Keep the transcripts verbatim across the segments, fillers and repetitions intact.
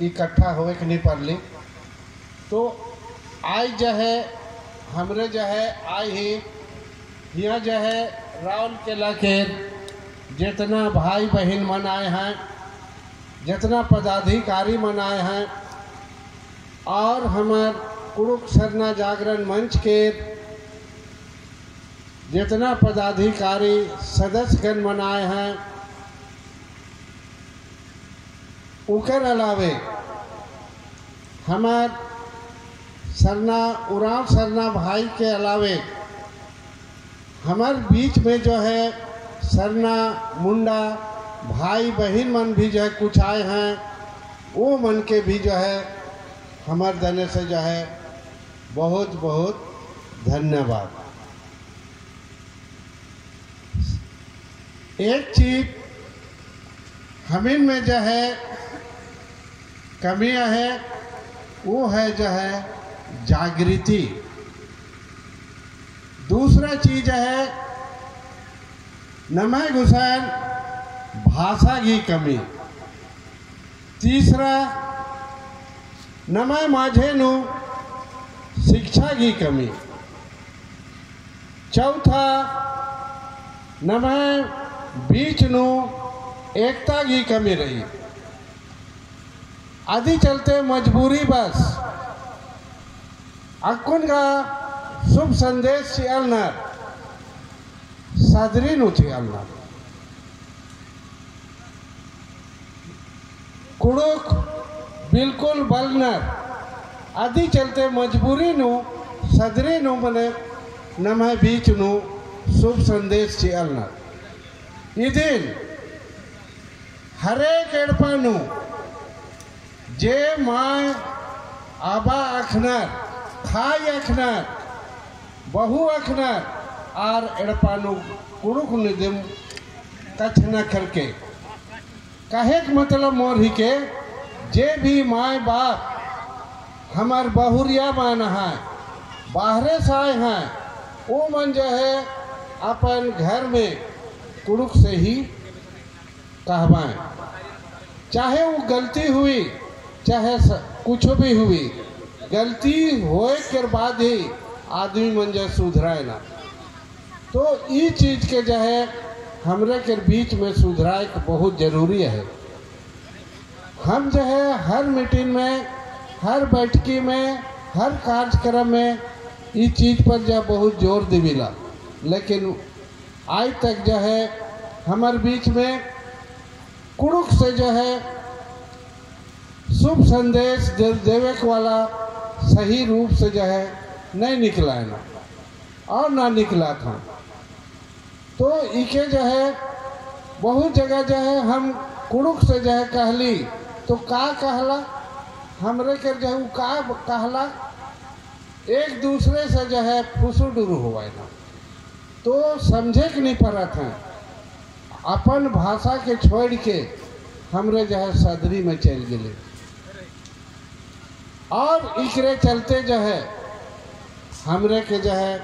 इकट्ठा होवे के नहीं पड़ली। तो आज जो है हमरे जो है आई ही यहाँ जो है राउल केला के जितना भाई बहन मन आए हैं, जितना पदाधिकारी मन आए हैं, और हमार कुड़ुक सरना जागरण मंच के जितना पदाधिकारी सदस्यगण मन आए हैं, उकर अलावे हमार सरना उराव सरना भाई के अलावे हमार बीच में जो है सरना मुंडा भाई बहन मन भी जो है कुछ आए हैं, वो मन के भी जो है हमार देने से जो है बहुत बहुत धन्यवाद। एक चीज हमिन में जो है कमियां है, वो है जो है जागृति। दूसरा चीज है नमय घुसान भाषा की कमी। तीसरा नमय माझेनु शिक्षा की कमी। चौथा नमय बीच नु एकता की कमी रही। आदि चलते मजबूरी बस अकुन का शुभ संदेश चियालनार सादरी नु चियालनार कुड़ुक बिल्कुल बलनर आदि चलते मजबूरी नु सदरी नु मने नमः बीच नु शुभ संदेश चियालनार। ये दिन हरेक एड़पानु जे माय आबा अखनर खाई अखनर बहु अखनर आर एड़पानु कुड़ुक निदिम कछ न करके कहे मतलब मोर ही के जे भी माय बाप हमार बहुरिया मान है बाहरे से आए हैं, वो मन जो है अपन घर में कुड़ुक से ही कहवाएं, चाहे वो गलती हुई चाहे कुछ भी हुई, गलती होए के बाद ही आदमी मन जो सुधराए ना। तो ये चीज के जो है हमरे के बीच में सुधराए बहुत जरूरी है। हम जो है हर मीटिंग में, हर बैठकी में, हर कार्यक्रम में इस चीज पर जो बहुत जोर दिविला, लेकिन आज तक जो है हमारे बीच में कुड़ुक से जो है शुभ संदेश देवे वाला सही रूप से जो है नहीं निकला है ना, और ना निकला था। तो इके जो है बहुत जगह जो है हम कुड़ुक से जो है कहली तो का कहला हमरे के जो है का कहला एक दूसरे से जो है फुसु डुरू हुआ ना, तो समझे कि नहीं पड़त है। अपन भाषा के छोड़ के हमरे जो है सदरी में चल गए, और इकरे चलते जो है हमरे के जो है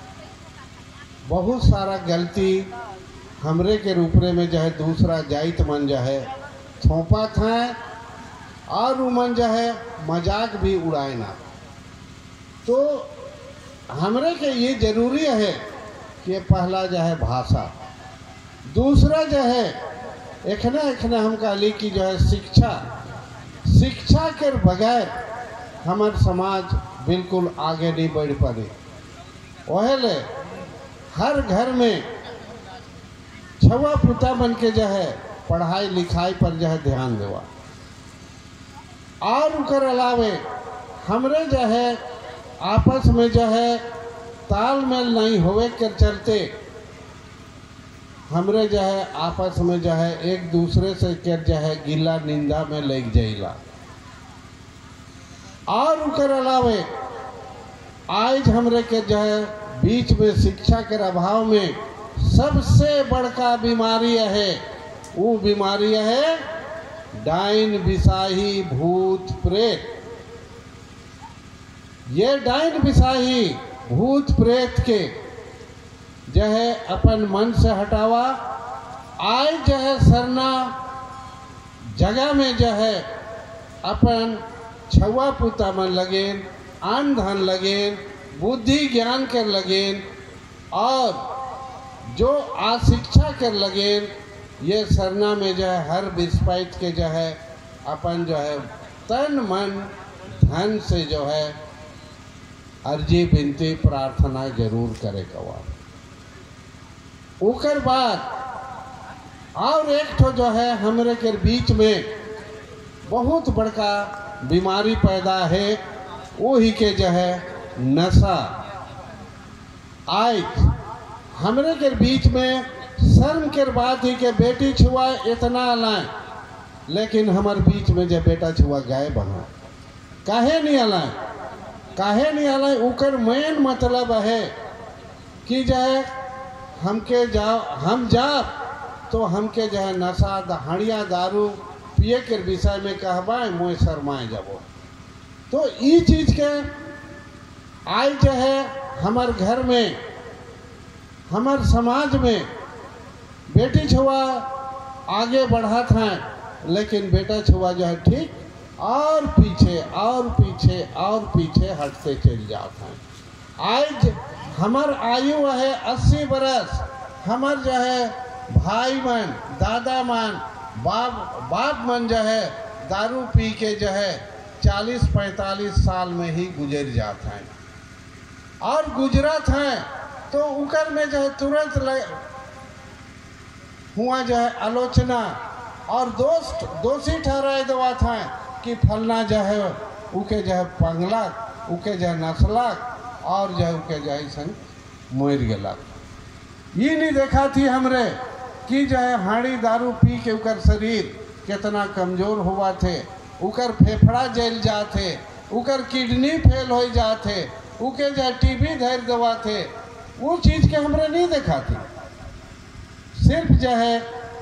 बहुत सारा गलती हमरे के रूपरे में जो है दूसरा जाइत मन जो है थोपा था, और वो मन जो है मजाक भी उड़ाए ना। तो हमरे के ये जरूरी है कि पहला जो है भाषा, दूसरा जो है एखना एखना हम कहली कि जो है शिक्षा। शिक्षा के बगैर हमार समाज बिल्कुल आगे नहीं बढ़ पाए। वहले हर घर में छवा पुता बन के जो है पढ़ाई लिखाई पर जो है ध्यान देवा, और उनके अलावे हमरे जो है आपस में जो है तालमेल नहीं होवे के चलते हमरे जो है आपस में जो है एक दूसरे से के जो है गिला निंदा में लग जाइला। और उनके अलावे आज हमरे के जो है बीच में शिक्षा के अभाव में सबसे बड़का बीमारी है, वो बीमारी है डाइन बिसाही भूत प्रेत। ये डाइन बिसाही भूत प्रेत के जो है अपन मन से हटावा। आज जो है सरना जगह में जो है अपन छुआ पुता मन लगेन, अन्न धन लगेन, बुद्धि ज्ञान कर लगेन और जो आशिक्षा कर लगेन, ये सरना में जो है हर विस्पैत के जो है अपन जो है तन मन धन से जो है अर्जी विनती प्रार्थना जरूर करे कवा। उकर बाद और एक तो जो है हमरे के बीच में बहुत बड़का बीमारी पैदा है, वो ही के जो है नशा। आज हमरे के बीच में शर्म के बात ही के बेटी छुआ इतना अलाए, लेकिन हमारे बीच में जो बेटा छुआ गायब है। काहे नहीं अलाए, काहे नहीं अलाए? उकर मेन मतलब है कि जो है हमके जाओ हम जाओ तो हमके जो है नशा दहाड़िया दारू पिए के विषय में कहबाए मोए शर्माए जाबो। तो ये चीज के आज जो है हमार घर में हमार समाज में बेटी छुआ आगे बढ़त हैं, लेकिन बेटा छुआ जो है ठीक और पीछे और पीछे और पीछे हटते चल जाते हैं। आज हमार आयु है अस्सी बरस, हमार जो है भाई मन दादा मन बाप बाप मन जो है दारू पी के जो है चालीस पैंतालीस साल में ही गुजर जाते हैं और गुजरत हैं। तो उकर में जो है तुरंत हुआ जो है आलोचना और दोस्त दोषी ठहराए देवा था कि फलना जो है उके जो है पंगलक, उके जो है नस्लक और जो है उके जो है सन मोर गलक। ये नहीं देखा थी हमरे कि जो है हाड़ी दारू पी के उकर शरीर कितना कमजोर हुआ थे, उकर फेफड़ा जल जाते, उकर किडनी फेल हो जाते, उके जो है टीबी धर दवा थे। वो चीज के हमरे नहीं देखा थी। सिर्फ जो है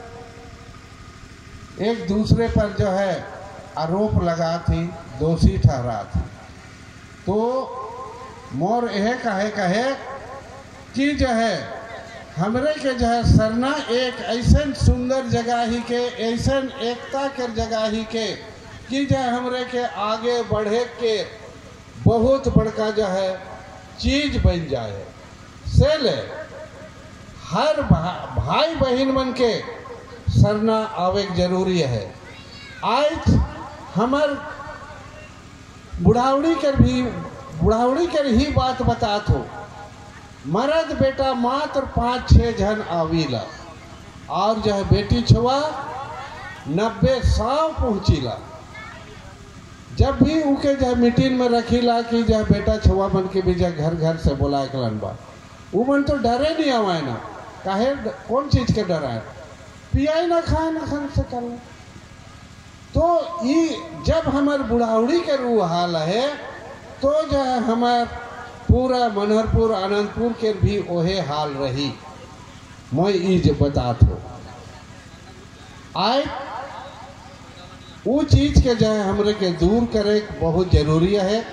एक दूसरे पर जो है आरोप लगा थी, दोषी ठहरा थी। तो मोर यह कहे कहे कि जो है हमरे के जो है सरना एक ऐसा सुंदर जगह ही के, ऐसा एकता कर जगह ही के कि जो हमरे के आगे बढ़े के बहुत बड़का जो है चीज बन जाए। से ले हर भा, भाई बहन मन के सरना आवे जरूरी है। आज हमार बुढ़ावड़ी कर भी बुढ़ावड़ी कर ही बात बात हो, मर्द बेटा मात्र पाँच छः जन आवीला और जो है बेटी छुआ नब्बे सौ पहुँचीला। जब भी उके जो है मीटिंग में रखीला कि जो है बेटा छुआ बन के भी जो घर घर से बोला कलन बा, वो मन तो डरे नहीं आवाए ना। काहे कौन चीज के डर है? पियाई ना खाए ना खान से कर। तो ये जब हमार बुढ़ावड़ी के रू हाल है तो जो है हमार पूरा मनहरपुर आनंदपुर के भी ओहे हाल रही। मैं ये जो बतात हो आए वो चीज के जो है हमरे के दूर करे बहुत जरूरी है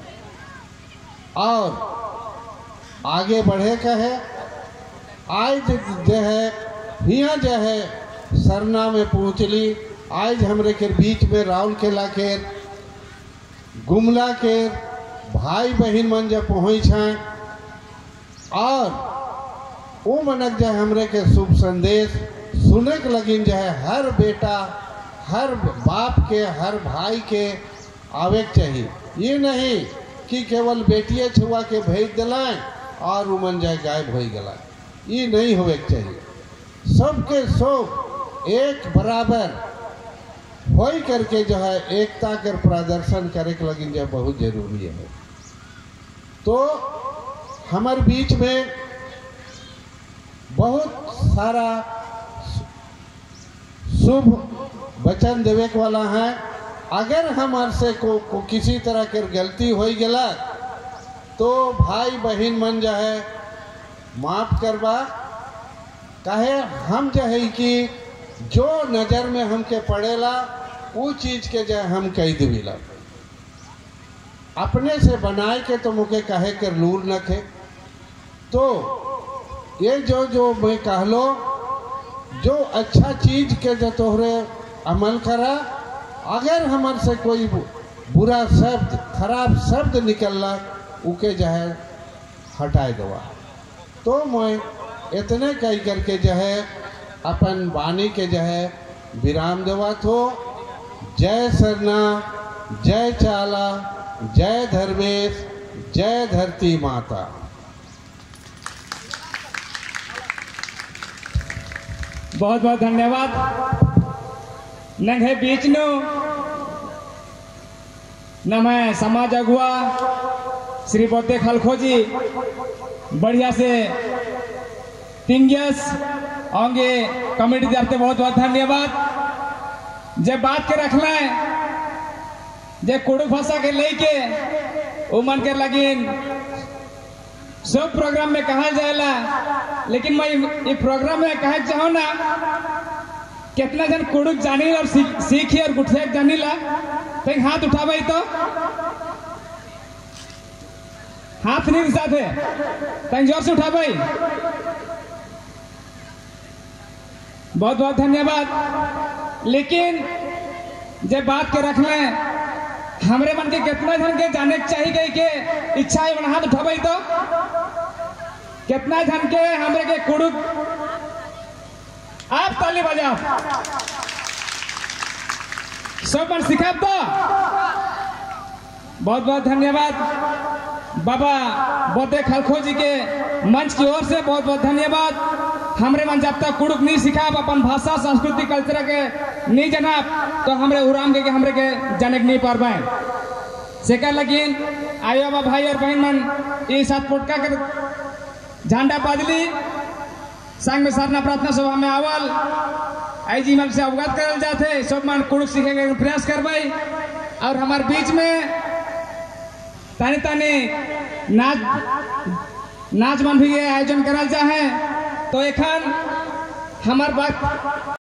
और आगे बढ़े का है। आज जो है हिया जो है सरना में पहुँचली। आज हमरे के बीच में राउल केला के गुमला के भाई बहन मन जब पहुँच हैं और वो मनक जो हमरे के शुभ संदेश सुने के लगिन जो है हर बेटा हर बाप के हर भाई के आवे चाहिए। ये नहीं कि केवल बेटिए छुआ के भेज दिलाएं और उमन जाए गायब हो गला, ये नहीं होवे चाहिए। सबके सब एक बराबर हो करके जो है एकता कर प्रदर्शन करे के लगिन जो बहुत जरूरी है। तो हमारे बीच में बहुत सारा शुभ वचन देवे वाला है। अगर हमारे से को, को किसी तरह के गलती हो गला तो भाई बहन मन जो है माफ करवा। काहे हम जो है कि जो नज़र में हमके पड़ेला वो चीज़ के जो हम कह देविला। अपने से बनाए के तो मुके कहे कर लूर न थे। तो ये जो जो मैं कह लो जो अच्छा चीज़ के जो तोहरे अमल करा अगर हमार से कोई बुरा शब्द खराब शब्द निकलला उके जो है हटाए दवा। तो मैं इतने कही करके जो है अपन वाणी के जो है विराम देवा थो। जय सरना, जय चाला, जय धर्मेश, जय धरती माता। बहुत बहुत धन्यवाद। नंगे बीच नो न मैं समाज अगुआ श्री बोते खलखोजी बढ़िया से तिंगस होंगे कमेटी तरफ बहुत बहुत धन्यवाद। जब बात के रखना है जब कुड़ुक भाषा के लेके उमन के लगिन सब प्रोग्राम में कहा जाएला, लेकिन मैं ये प्रोग्राम में कहा चाहूँ ना कितना जन कुड़ुक जानी और सीखी और गुठिया जानी ला तो हाथ उठा भाई तो हाथ नहीं साथ है तो जोर से उठा भाई। बहुत बहुत धन्यवाद। लेकिन जब बात के रख लें हमरे मन के कितना जन के जाने चाहिए गई के इच्छा है वहां हाथ उठाबे तो कितना जन के हमरे के कुड़ुक आप ताली बजाओ सब मन सिखा तो बहुत बहुत धन्यवाद। बाबा बोते खलखोजी के मंच की ओर से बहुत बहुत धन्यवाद। हमरे मन जब तक कुड़ुक नहीं सिखा अपन भाषा संस्कृति कल्चर के नहीं जनाब तो हमरे उराम के, के हमरे के जनक नहीं पार पाए सेकर। लेकिन आयो बा भाई और बहन मन ये साथ पुटका कर झंडा पादली संग में साधना प्रार्थना सभा में आवल आई जी मन से अवगत करल जाते सब मन कुड़ुक सीखे के प्रयास करवाई। और हमारे बीच में तानी तानी नाच नाच मन भी आयोजन करल जा है। तो एखन हमार बात